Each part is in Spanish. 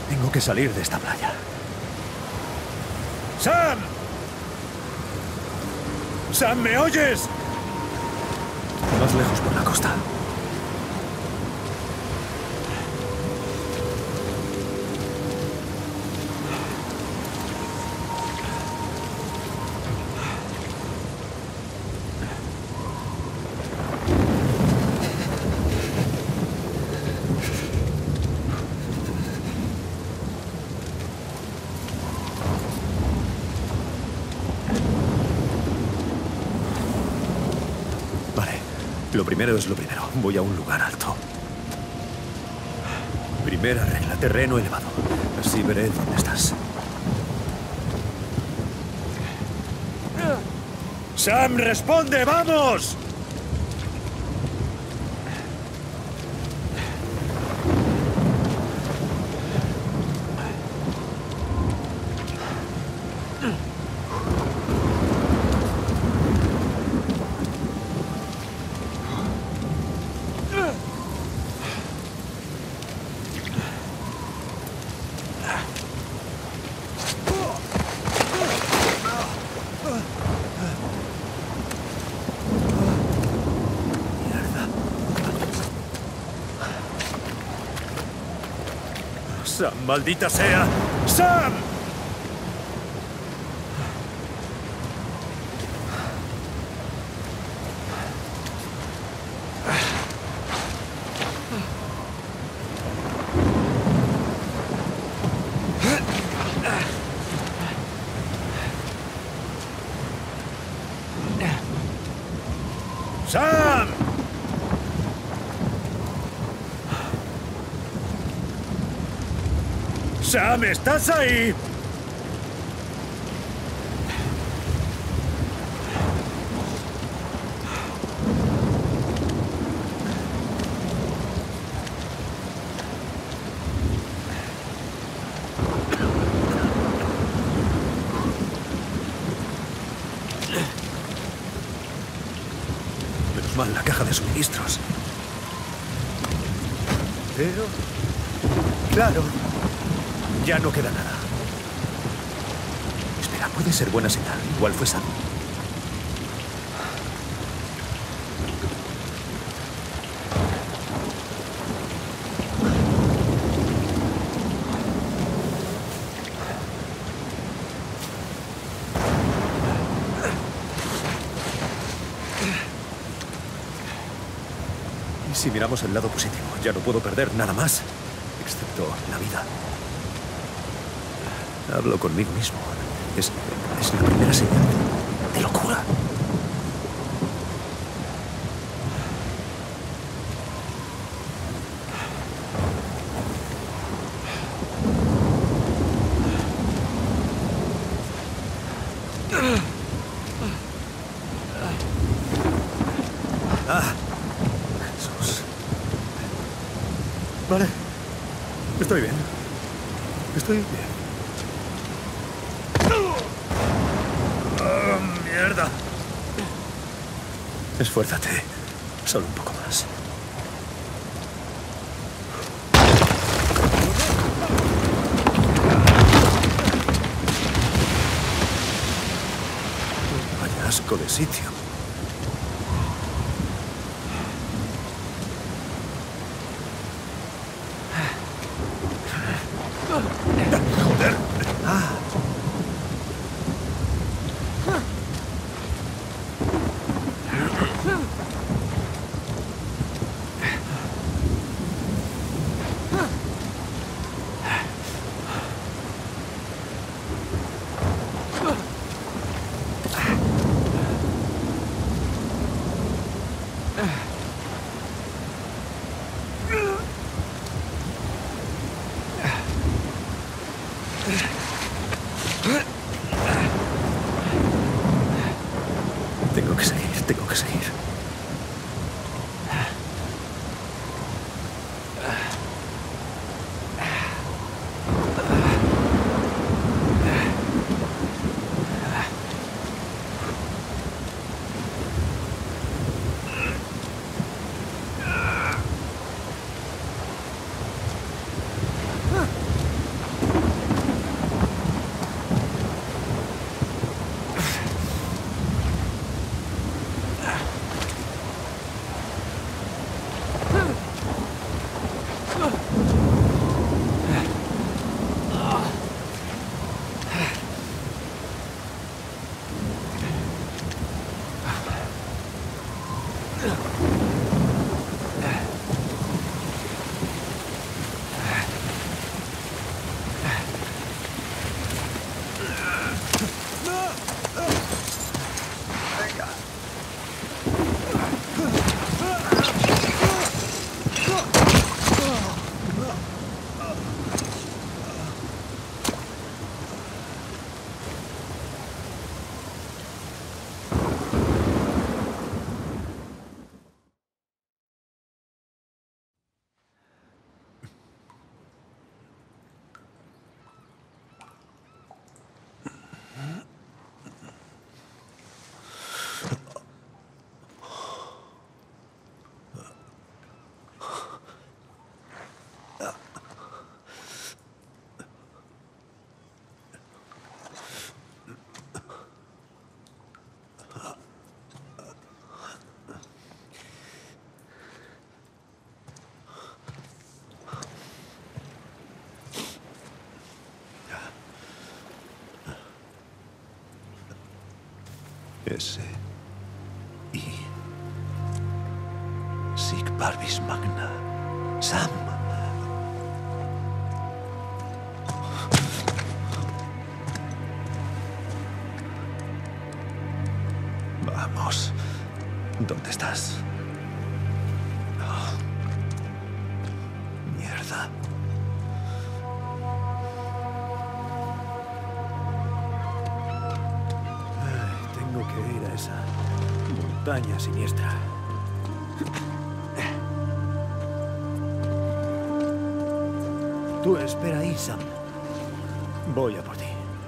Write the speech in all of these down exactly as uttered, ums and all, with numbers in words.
Tengo que salir de esta playa. ¡Sam! ¡Sam, ¿me oyes? Más lejos por la costa. Lo primero es lo primero. Voy a un lugar alto. Primera regla, terreno elevado. Así veré dónde estás. ¡Sam, responde! ¡Vamos! ¡Sam, maldita sea! ¡Sam! ¡Sam! ¡Sam, estás ahí! Menos mal la caja de suministros. Pero... claro... ya no queda nada. Espera, puede ser buena señal. Igual fue Sam. ¿Y si miramos el lado positivo? Ya no puedo perder nada más, excepto la vida. Hablo conmigo mismo. Es, es la primera señal de, de locura. Ah, Jesús. Vale. Estoy bien. Estoy bien. ¡Mierda! Esfuérzate. Solo un poco más. Vaya asco de sitio. ¡Joder! ¡Ah! Tengo que seguir, tengo que seguir. S. I. Sic Parvis Magna. Sam. Vamos. ¿Dónde estás? Oh. Mierda. Ay, tengo que ir a esa montaña siniestra. Tú espera ahí, Sam. Voy a por ti.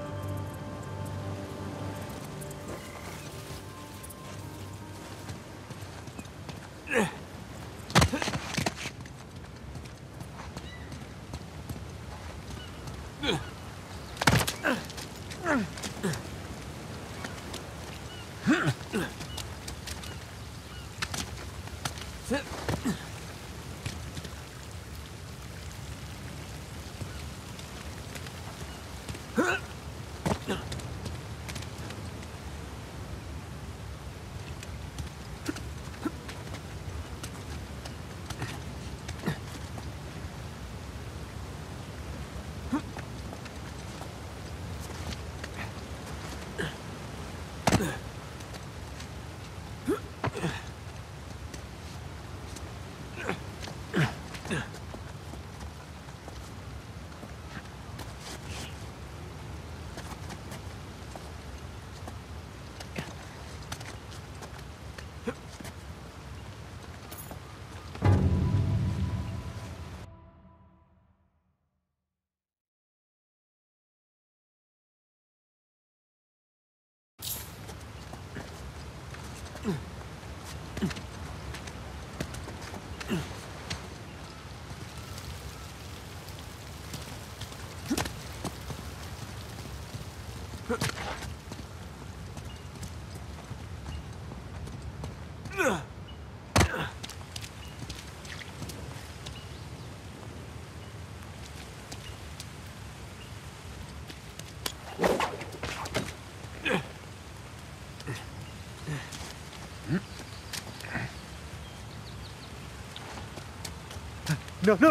No, no.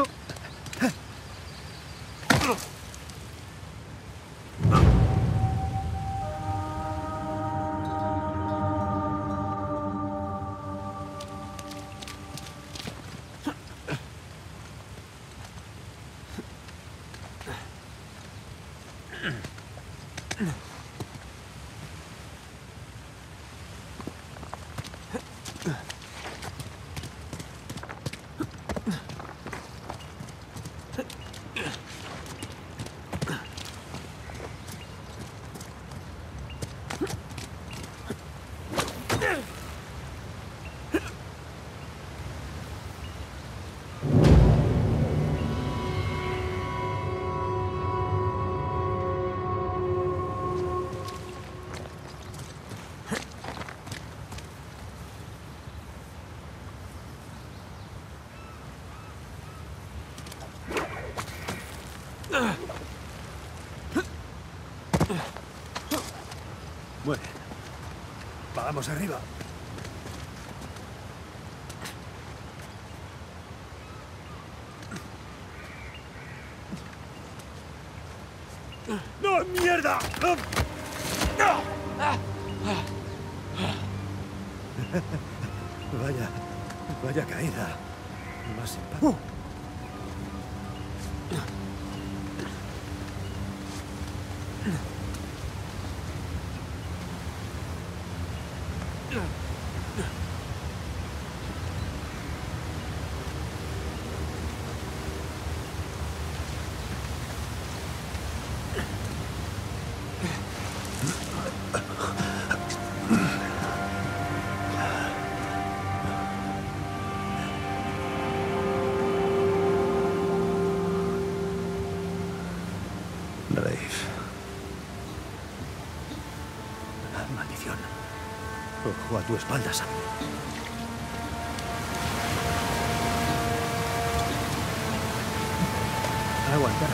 Muy bien. Vamos arriba. ¡No, mierda! Vaya, vaya caída. Más simpática. Uh. Maldición. Ojo a tu espalda, Sam. Aguantar.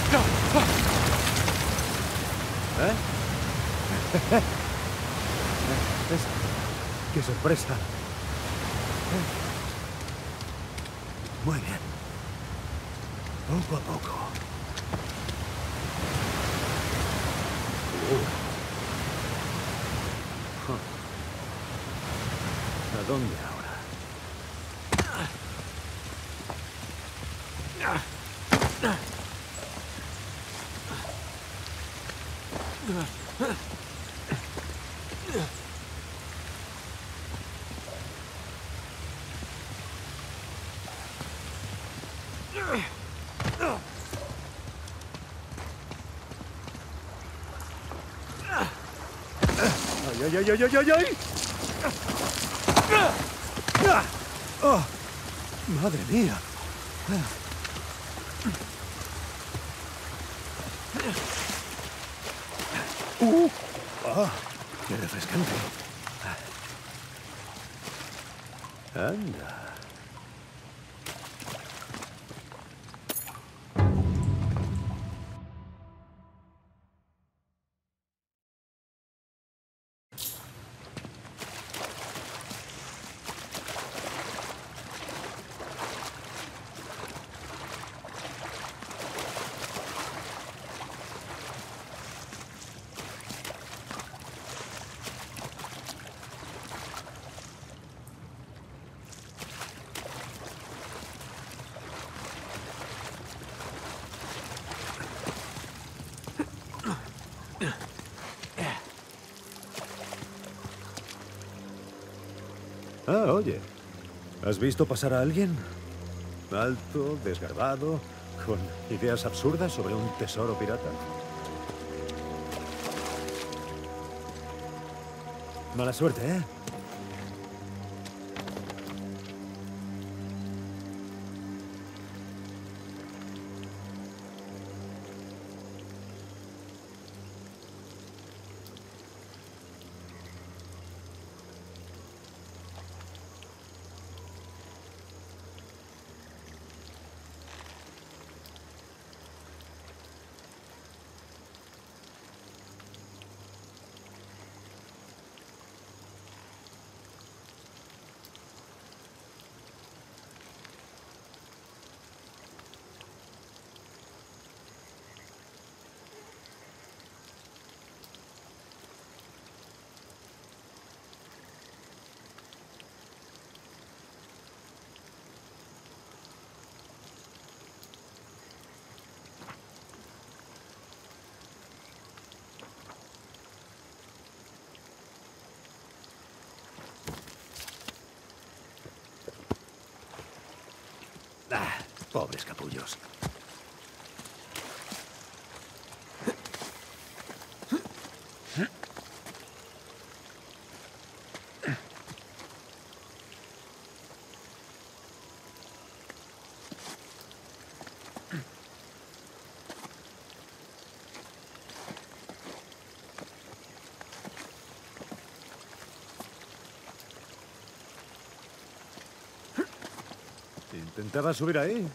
¿Eh? ¿Ves? ¡Qué sorpresa! Muy bien. Poco a poco. Uh. ¿A dónde ahora? ¡Ay, ay, ay, ay, ay, ay! ay! ¡Oh! ¡Madre mía! ¡Uh! ¡Ah! ¡Qué refrescante! ¡Anda! Ah, oye. ¿Has visto pasar a alguien? Alto, desgarbado, con ideas absurdas sobre un tesoro pirata. Mala suerte, ¿eh? Ah, pobres capullos. ¿Intentaba subir ahí?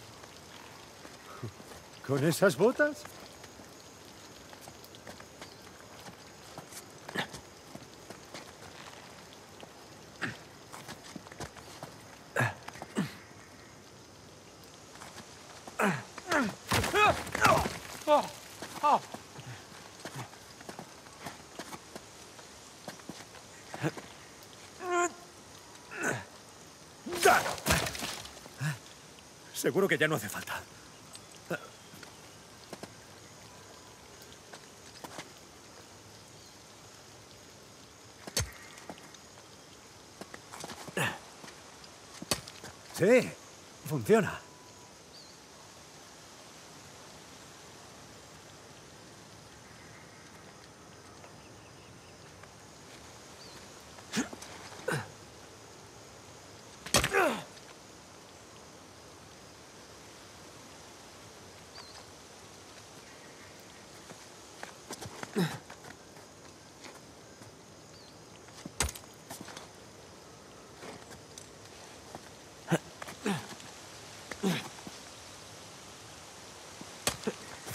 ¿Con esas botas? Seguro que ya no hace falta. Sí, funciona.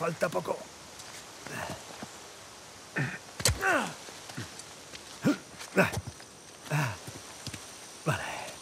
falta poco. Vale.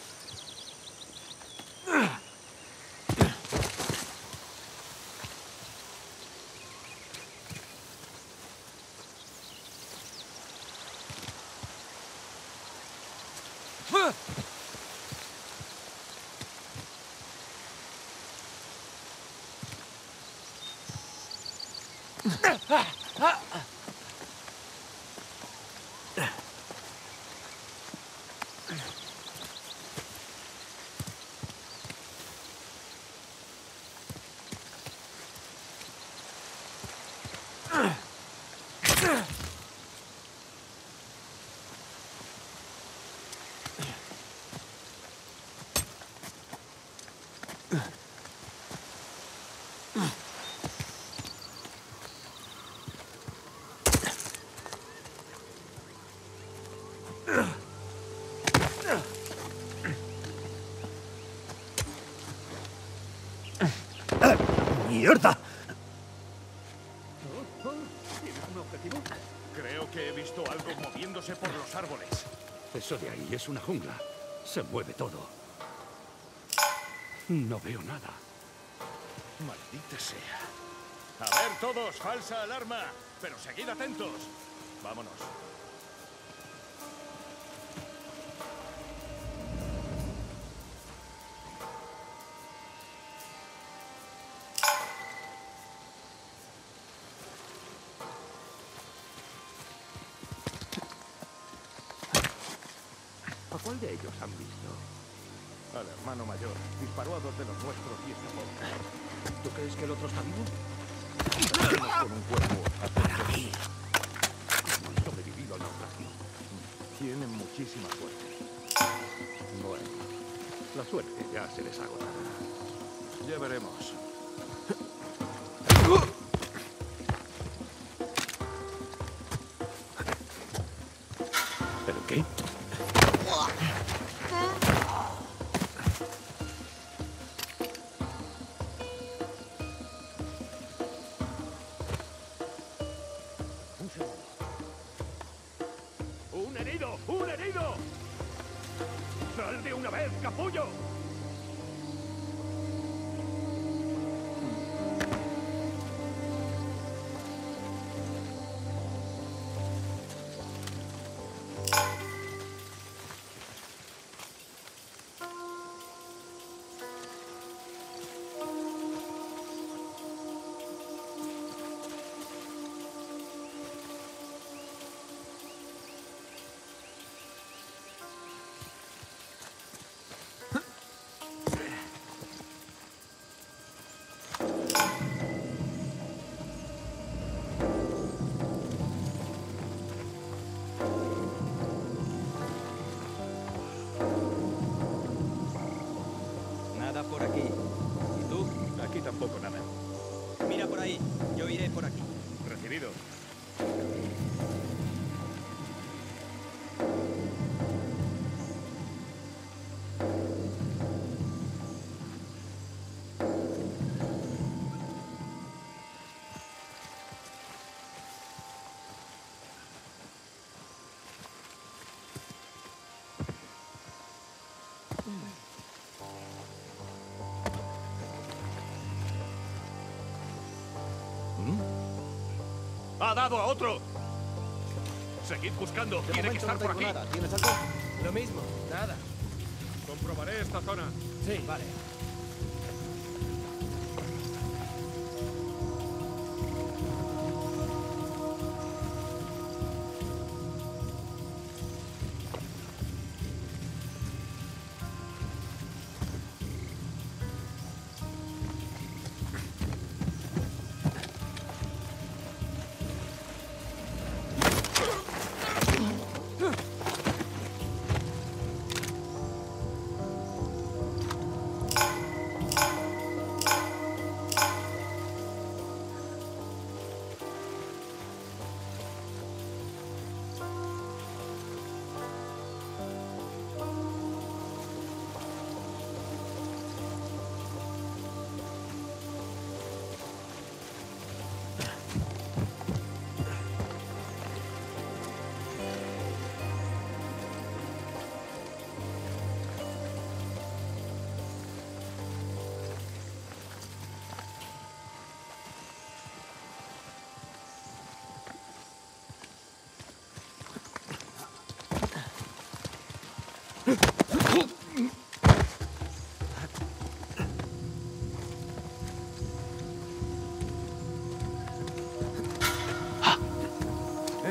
¡Mierda! ¿Tienes un objetivo? Creo que he visto algo moviéndose por los árboles. Eso de ahí es una jungla. Se mueve todo. No veo nada. Maldita sea. A ver todos, falsa alarma. Pero seguid atentos. Vámonos. ¿A cuál de ellos han visto? Al hermano mayor. Disparó a dos de los nuestros y escapó. ¿Tú crees que el otro está vivo? Vamos con un cuerpo. Para aquí. ¿Cómo han sobrevivido al naufragio? Tienen muchísima suerte. Bueno, la suerte ya se les agotará. Ya veremos. ¿Pero qué? Un segundo. ¡Un herido! ¡Un herido! ¡Sal de una vez, capullo! Nada por aquí. ¿Y tú? Aquí tampoco nada. Mira por ahí. Yo iré por aquí. Recibido. ¡Ha dado a otro! Seguid buscando. Tiene que estar por aquí. ¿Tienes algo? Lo mismo. Nada. Comprobaré esta zona. Sí, vale.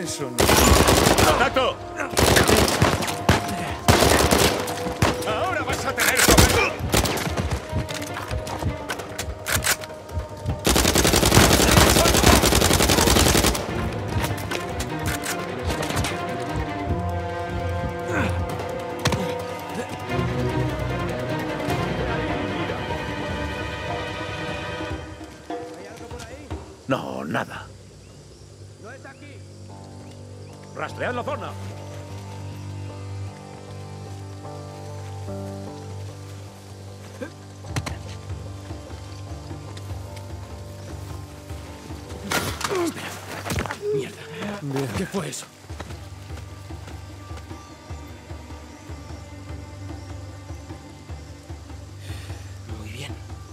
Eso no. ¡Contacto! ¡Ahora vas a tener cobertura! ¿Hay algo por ahí? No, nada. No está aquí. Rastread la zona. Mierda. ¿Qué fue eso? Muy bien.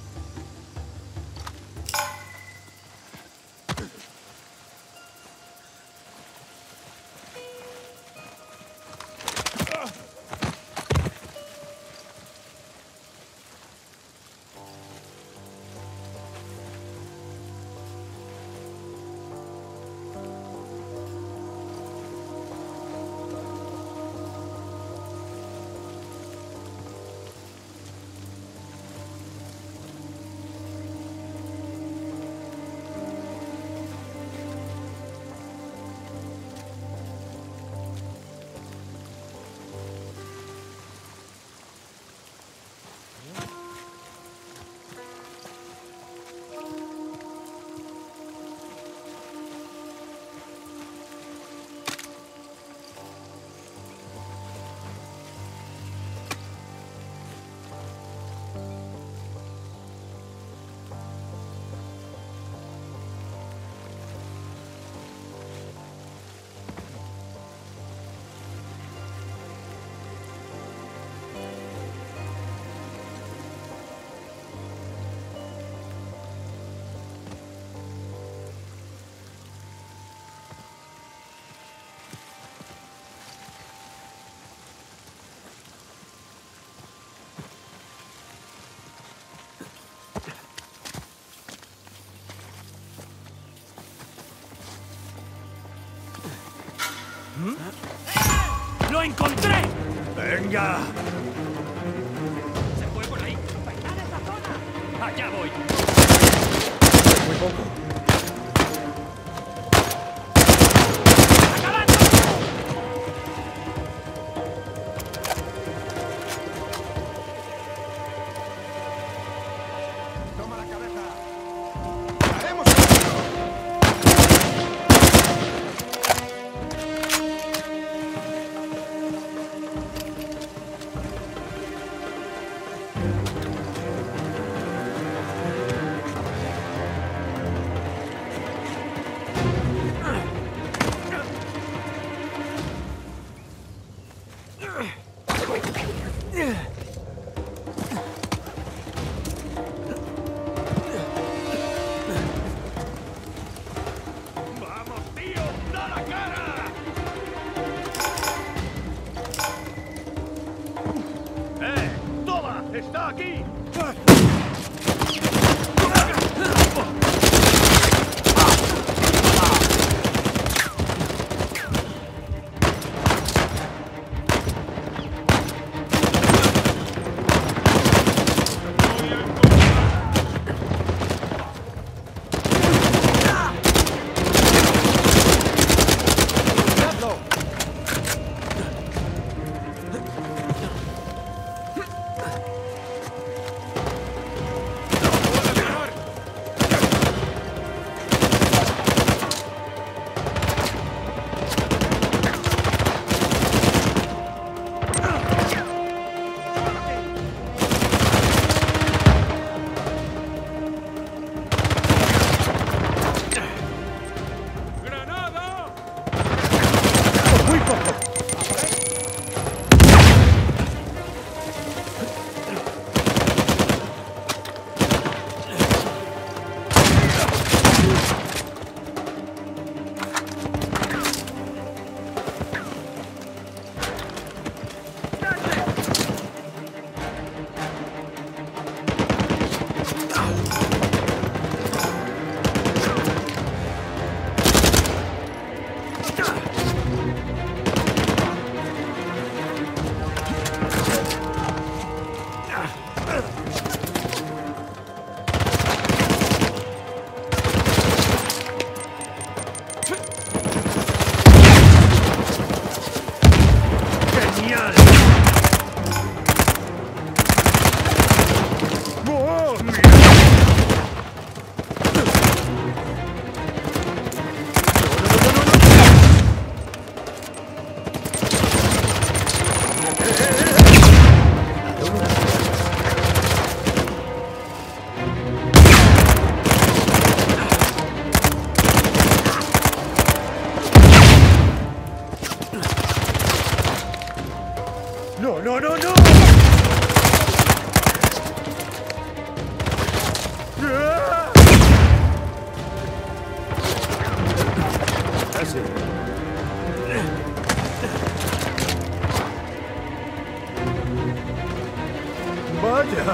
¡Lo encontré! ¡Venga! Se fue por ahí. ¡Peinad esa zona! ¡Allá voy! Muy poco. ¡Toma la cabeza! ¡Haremos esto! ¡Vamos, tío! ¡Da la cara! ¡Eh! ¡Toma! ¡Está aquí! no, no, no! ¡Ah! Casi. ¡Vaya!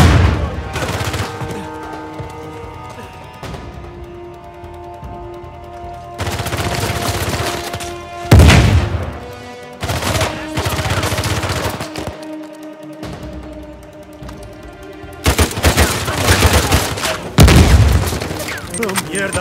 ¡Oh, mierda!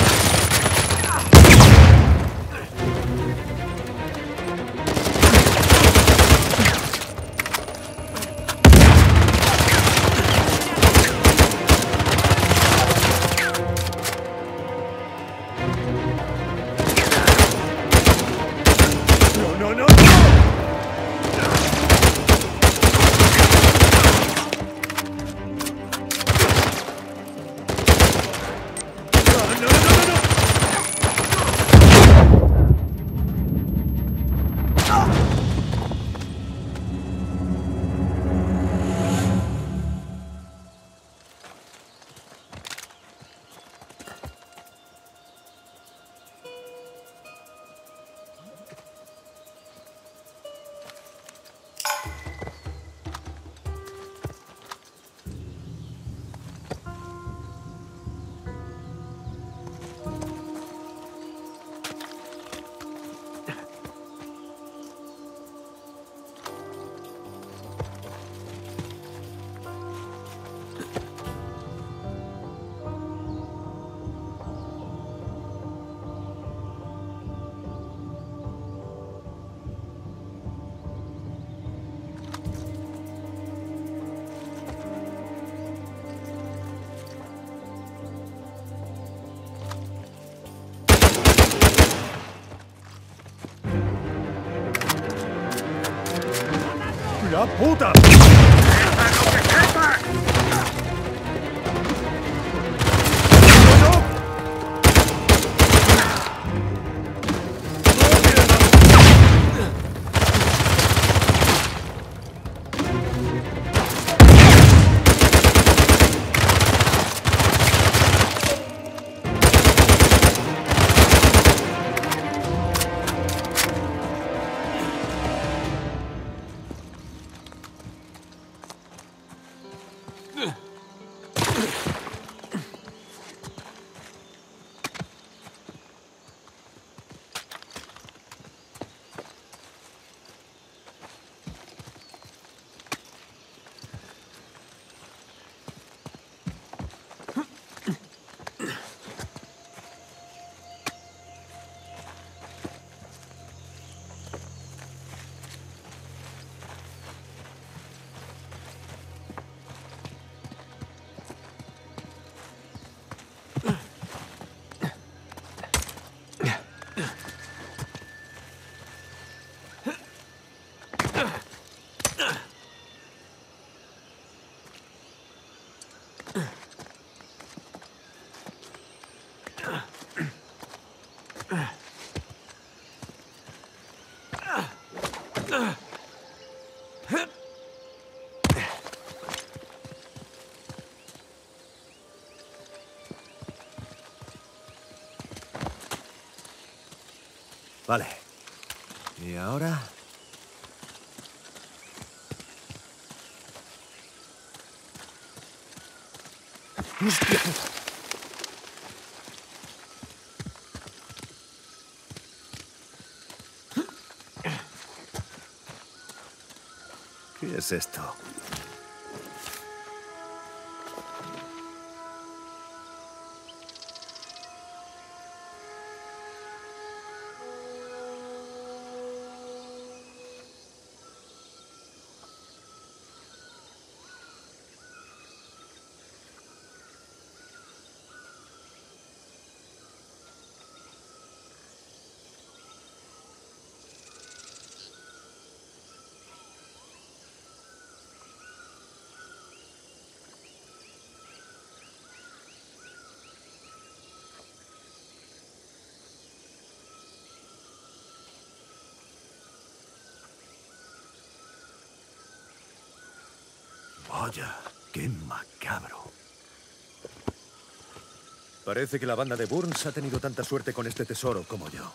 ¡No, no, no, no! ¡La puta! Vale. ¿Y ahora? ¡Hostia! ¿Qué es esto? Vaya, qué macabro. Parece que la banda de Burns ha tenido tanta suerte con este tesoro como yo.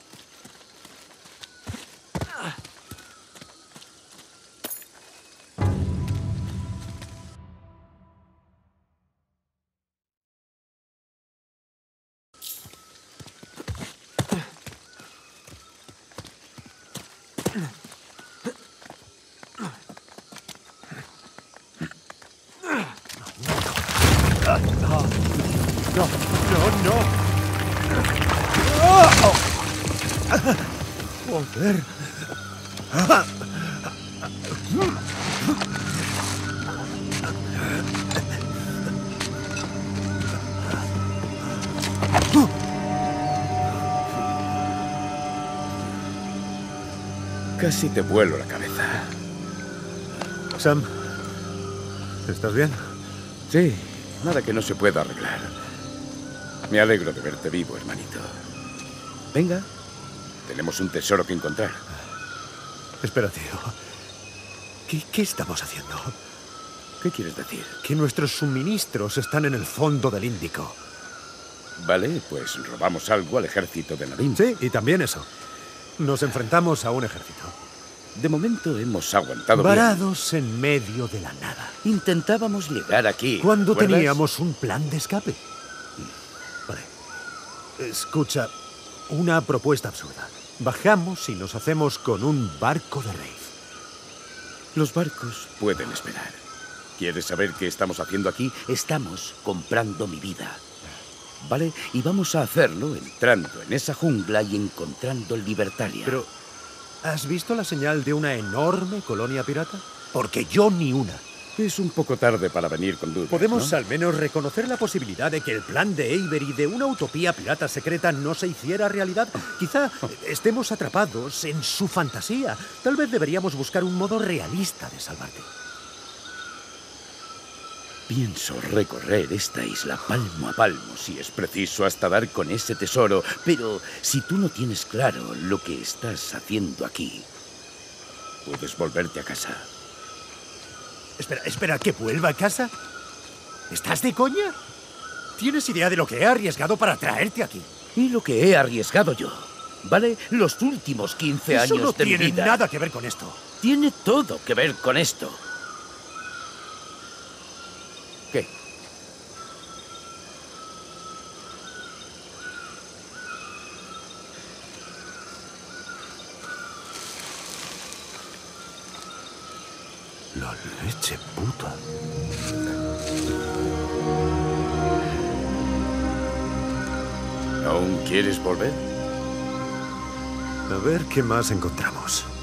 No, no, no. Joder. Casi te vuelo la cabeza. Sam, ¿estás bien? Sí, nada que no se pueda arreglar. Me alegro de verte vivo, hermanito. Venga, tenemos un tesoro que encontrar. Espera, tío. ¿Qué, qué estamos haciendo? ¿Qué quieres decir? Que nuestros suministros están en el fondo del Índico. Vale, pues robamos algo al ejército de Nadim. Sí, y también eso. Nos enfrentamos a un ejército. De momento hemos aguantado Varados bien. En medio de la nada. Intentábamos llegar aquí. Cuando ¿recuerdas? teníamos un plan de escape. Vale. Escucha, una propuesta absurda. Bajamos y nos hacemos con un barco de Wraith. Los barcos pueden esperar. ¿Quieres saber qué estamos haciendo aquí? Estamos comprando mi vida. ¿Vale? Y vamos a hacerlo entrando en esa jungla y encontrando Libertalia. Pero, ¿has visto la señal de una enorme colonia pirata? Porque yo ni una. Es un poco tarde para venir con dudas, Podemos ¿no? al menos reconocer la posibilidad de que el plan de Avery de una utopía pirata secreta no se hiciera realidad. Quizá estemos atrapados en su fantasía. Tal vez deberíamos buscar un modo realista de salvarte. Pienso recorrer esta isla palmo a palmo, si es preciso, hasta dar con ese tesoro. Pero si tú no tienes claro lo que estás haciendo aquí, puedes volverte a casa. Espera, espera, ¿que vuelva a casa? ¿Estás de coña? ¿Tienes idea de lo que he arriesgado para traerte aquí? Y lo que he arriesgado yo, ¿vale? Los últimos quince Eso años no de mi tiene vida. nada que ver con esto. Tiene todo que ver con esto. ¿Qué? La leche puta. ¿Aún quieres volver? A ver qué más encontramos.